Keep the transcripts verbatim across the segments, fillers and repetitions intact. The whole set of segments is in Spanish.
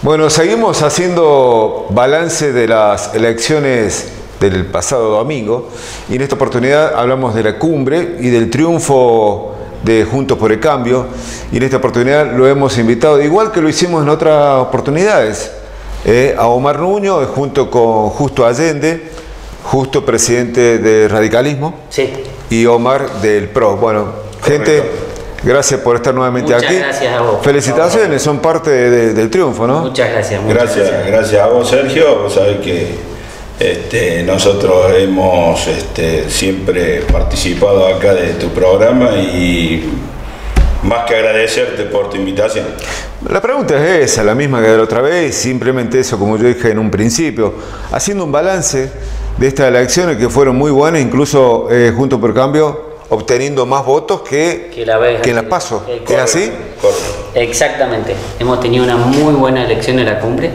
Bueno, seguimos haciendo balance de las elecciones del pasado domingo y en esta oportunidad hablamos de la cumbre y del triunfo de Juntos por el Cambio, y en esta oportunidad lo hemos invitado, igual que lo hicimos en otras oportunidades, eh, a Omar Nuño junto con Justo Allende, Justo presidente del radicalismo, sí, y Omar del P R O. Bueno, gente, gracias por estar nuevamente muchas aquí. Gracias a vos. Felicitaciones, son parte de, de, del triunfo, ¿no? Muchas gracias. Muchas gracias, gracias, gracias a vos, Sergio. Vos sabés que este, nosotros hemos este, siempre participado acá de tu programa y más que agradecerte por tu invitación. La pregunta es esa, la misma que de la otra vez, simplemente eso, como yo dije en un principio, haciendo un balance de estas elecciones que fueron muy buenas, incluso eh, Juntos por el Cambio obteniendo más votos que, que, la vez, que en las PASO. ¿Es correcto, así? Correcto. Exactamente. Hemos tenido una muy buena elección en la cumbre.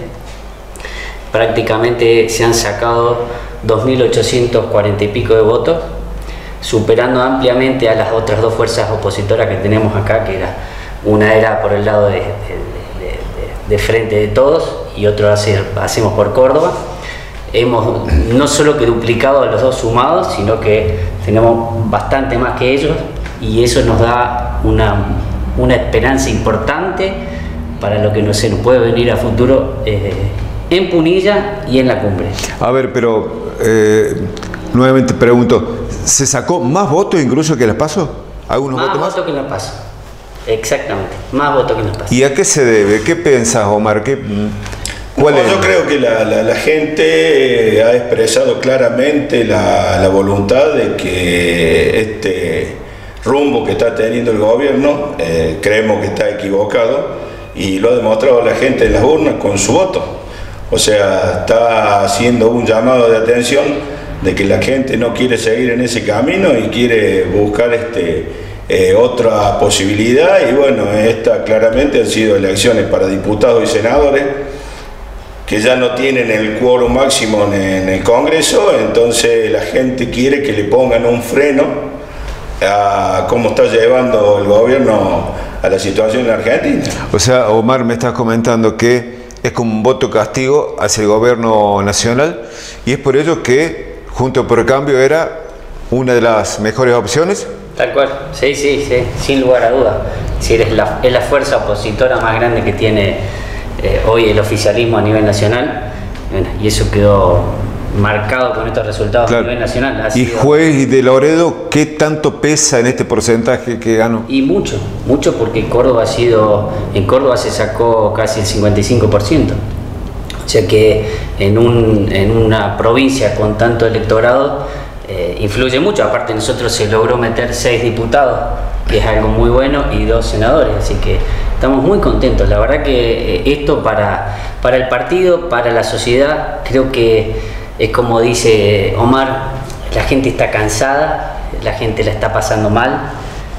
Prácticamente se han sacado dos mil ochocientos cuarenta y pico de votos, superando ampliamente a las otras dos fuerzas opositoras que tenemos acá, que era una era por el lado de, de, de, de, de Frente de Todos y otro hace, hacemos por Córdoba. Hemos no solo que duplicado a los dos sumados, sino que tenemos bastante más que ellos, y eso nos da una, una esperanza importante para lo que no se nos puede venir a futuro eh, en Punilla y en la cumbre. A ver, pero eh, nuevamente pregunto, ¿se sacó más votos incluso que las PASO? ¿Algunos más votos más? votos que en las PASO, exactamente, más votos que en las PASO. ¿Y a qué se debe? ¿Qué piensas, Omar? ¿Qué, cuál no, es? Yo creo que la, la, la gente ha expresado claramente la, la voluntad de que este rumbo que está teniendo el gobierno, eh, creemos que está equivocado, y lo ha demostrado la gente en las urnas con su voto. O sea, está haciendo un llamado de atención de que la gente no quiere seguir en ese camino y quiere buscar este, eh, otra posibilidad, y bueno, esta claramente han sido elecciones para diputados y senadores que ya no tienen el quórum máximo en, en el Congreso, entonces la gente quiere que le pongan un freno a cómo está llevando el gobierno a la situación en Argentina. O sea, Omar, me estás comentando que es como un voto castigo hacia el gobierno nacional, y es por ello que Juntos por el Cambio era una de las mejores opciones. Tal cual, sí, sí, sí, sin lugar a duda. Si eres la, es la fuerza opositora más grande que tiene eh, hoy el oficialismo a nivel nacional, bueno, y eso quedó marcado con estos resultados, claro, a nivel nacional. Ha y sido... Juez de Loredo, ¿qué tanto pesa en este porcentaje que ganó? Y mucho, mucho, porque Córdoba ha sido, en Córdoba se sacó casi el cincuenta y cinco por ciento. O sea que en, un, en una provincia con tanto electorado eh, influye mucho. Aparte, nosotros se logró meter seis diputados, que es algo muy bueno, y dos senadores. Así que estamos muy contentos. La verdad que eh, esto para, para el partido, para la sociedad, creo que es como dice Omar, la gente está cansada, la gente la está pasando mal.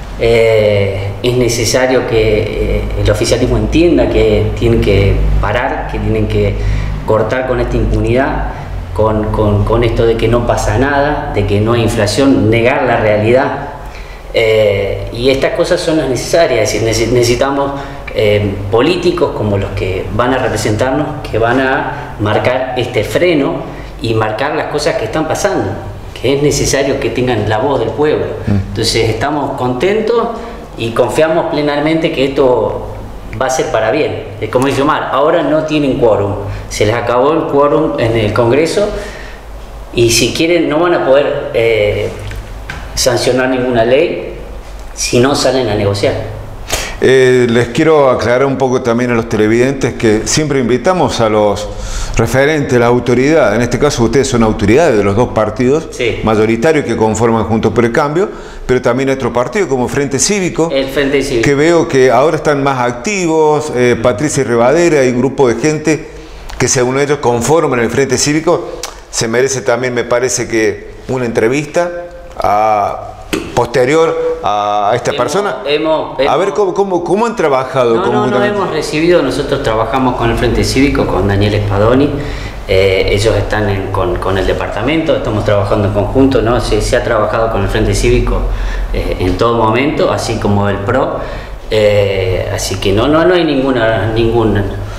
Eh, es necesario que eh, el oficialismo entienda que tienen que parar, que tienen que cortar con esta impunidad, con, con, con esto de que no pasa nada, de que no hay inflación, negar la realidad. Eh, y estas cosas son las necesarias, es decir, necesitamos eh, políticos como los que van a representarnos, que van a marcar este freno y marcar las cosas que están pasando, que es necesario que tengan la voz del pueblo. Entonces estamos contentos y confiamos plenamente que esto va a ser para bien. Como dice Omar, ahora no tienen quórum, se les acabó el quórum en el Congreso, y si quieren no van a poder eh, sancionar ninguna ley si no salen a negociar. Eh, les quiero aclarar un poco también a los televidentes que siempre invitamos a los referentes, la autoridad, en este caso ustedes son autoridades de los dos partidos, sí, mayoritarios que conforman Juntos por el Cambio, pero también otro partido como Frente Cívico, el Frente Cívico, que veo que ahora están más activos, eh, Patricia Rivadera y un grupo de gente que según ellos conforman el Frente Cívico. Se merece también, me parece, que una entrevista a... posterior a esta hemos, persona. Hemos, hemos, a ver cómo, cómo, cómo han trabajado. No, no, no hemos recibido. Nosotros trabajamos con el Frente Cívico, con Daniel Spadoni. Eh, ellos están en, con, con el departamento, estamos trabajando en conjunto, ¿no? Se, se ha trabajado con el Frente Cívico eh, en todo momento, así como el P R O. Eh, así que no, no, no hay ninguna, ningún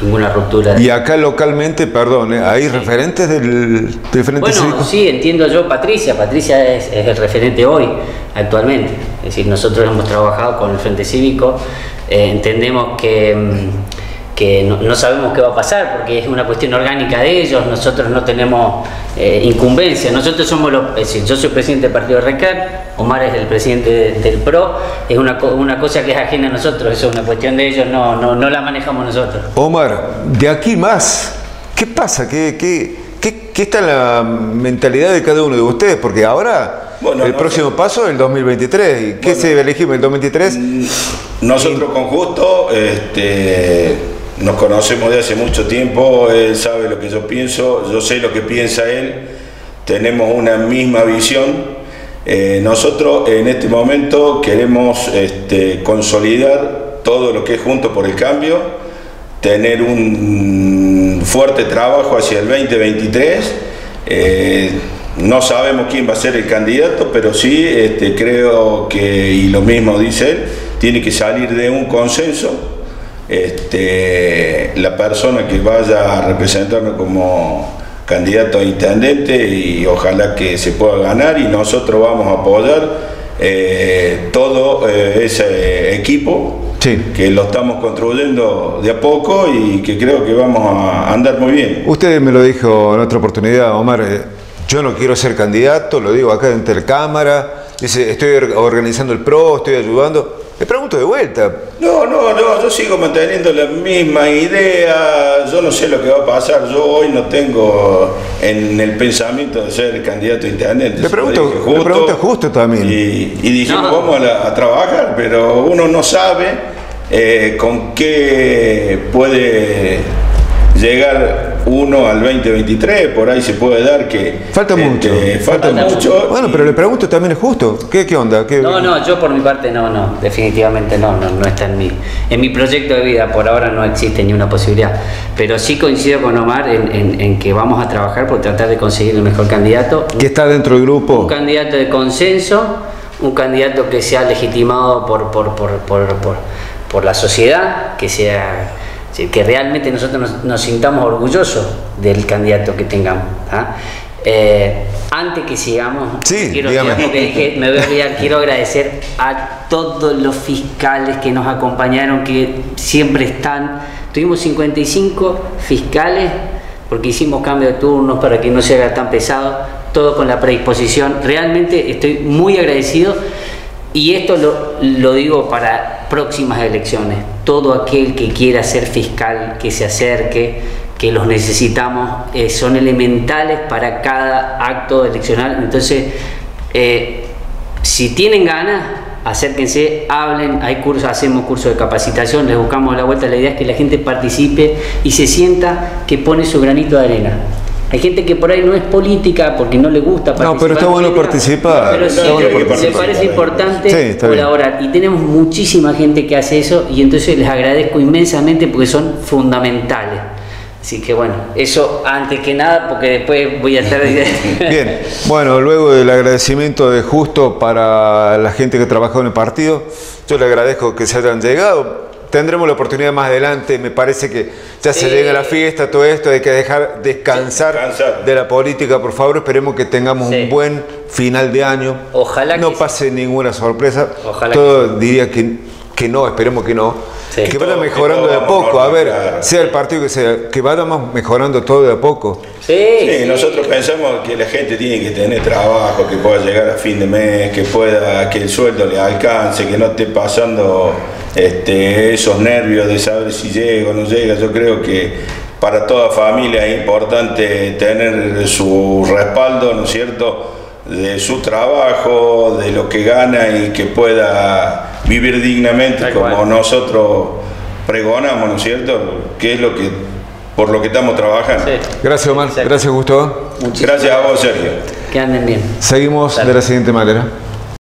ninguna ruptura. Y acá localmente, perdón, ¿eh? ¿hay sí. referentes del, del Frente bueno, Cívico? Sí, entiendo yo, Patricia. Patricia es, es el referente hoy, actualmente. Es decir, nosotros hemos trabajado con el Frente Cívico, eh, entendemos que... que no, no sabemos qué va a pasar porque es una cuestión orgánica de ellos, nosotros no tenemos eh, incumbencia, nosotros somos los, es decir, yo soy presidente del partido RECAT, Omar es el presidente de, del PRO, es una, una cosa que es ajena a nosotros, eso es una cuestión de ellos, no, no, no la manejamos nosotros. Omar, de aquí más, ¿qué pasa? ¿Qué, qué, qué, qué está en la mentalidad de cada uno de ustedes? Porque ahora bueno, el no, próximo no, paso es el dos mil veintitrés, ¿y qué bueno, se elegimos el dos mil veintitrés? Nosotros y, con Justo, este... nos conocemos de hace mucho tiempo, él sabe lo que yo pienso, yo sé lo que piensa él, tenemos una misma visión. Eh, nosotros en este momento queremos este, consolidar todo lo que es Juntos por el Cambio, tener un fuerte trabajo hacia el veinte veintitrés. Eh, no sabemos quién va a ser el candidato, pero sí este, creo que, y lo mismo dice él, tiene que salir de un consenso. Este, la persona que vaya a representarnos como candidato a intendente y ojalá que se pueda ganar y nosotros vamos a apoyar eh, todo eh, ese equipo sí. que lo estamos construyendo de a poco y que creo que vamos a andar muy bien. Usted me lo dijo en otra oportunidad, Omar, eh, yo no quiero ser candidato, lo digo acá en Telecámara, dice, estoy organizando el PRO, estoy ayudando. Le pregunto de vuelta. No, no, no, yo sigo manteniendo la misma idea, yo no sé lo que va a pasar, yo hoy no tengo en el pensamiento de ser candidato a intendente. Le pregunto, justo, le pregunto justo también. Y, y dijimos, no. vamos a, la, a trabajar, pero uno no sabe eh, con qué puede llegar uno al veinte veintitrés, por ahí se puede dar que... Falta este, mucho. Falta, falta mucho. Bueno, pero le pregunto también es justo. ¿Qué, qué onda? ¿Qué... No, no, yo por mi parte no, no, definitivamente no, no, no está en mi, en mi proyecto de vida, por ahora no existe ni una posibilidad. Pero sí coincido con Omar en, en, en que vamos a trabajar por tratar de conseguir el mejor candidato. ¿Que está dentro del grupo? Un candidato de consenso, un candidato que sea legitimado por, por, por, por, por, por la sociedad, que sea... que realmente nosotros nos, nos sintamos orgullosos del candidato que tengamos. ¿Ah? Eh, antes que sigamos, sí, quiero, dígame. Dije, me voy a, quiero agradecer a todos los fiscales que nos acompañaron, que siempre están. Tuvimos cincuenta y cinco fiscales, porque hicimos cambio de turnos para que no se haga tan pesado, todo con la predisposición. Realmente estoy muy agradecido. Y esto lo, lo digo para próximas elecciones. Todo aquel que quiera ser fiscal, que se acerque, que los necesitamos, eh, son elementales para cada acto eleccional. Entonces, eh, si tienen ganas, acérquense, hablen, hay cursos, hacemos cursos de capacitación, les buscamos la vuelta. La idea es que la gente participe y se sienta que pone su granito de arena. Hay gente que por ahí no es política porque no le gusta participar. No, pero está bueno participar. Pero sí, le parece importante sí, colaborar. Y tenemos muchísima gente que hace eso y entonces les agradezco inmensamente porque son fundamentales. Así que bueno, eso antes que nada porque después voy a estar... Bien, bueno, luego del agradecimiento de Justo para la gente que trabajó en el partido, yo le agradezco que se hayan llegado. Tendremos la oportunidad más adelante, me parece que ya se sí. llega la fiesta, todo esto, hay que dejar descansar, descansar. de la política, por favor, esperemos que tengamos sí. un buen final de año. Ojalá no que pase sí. ninguna sorpresa, Ojalá todo que diría que, que no, esperemos que no, sí. que vaya mejorando de a poco, a ver, claro. sea el partido que sea, que vayamos mejorando todo de a poco. Sí, sí, sí, nosotros pensamos que la gente tiene que tener trabajo, que pueda llegar a fin de mes, que pueda, que el sueldo le alcance, que no esté pasando este, esos nervios de saber si llega o no llega. Yo creo que para toda familia es importante tener su respaldo, ¿no es cierto?, de su trabajo, de lo que gana y que pueda vivir dignamente Tal como cual. nosotros pregonamos, ¿no es cierto?, que es lo que por lo que estamos trabajando. Sí. Gracias, Omar. Exacto. Gracias, Gustavo. Muchísimas gracias a vos, Sergio. Que anden bien. Seguimos Dale. de la siguiente manera.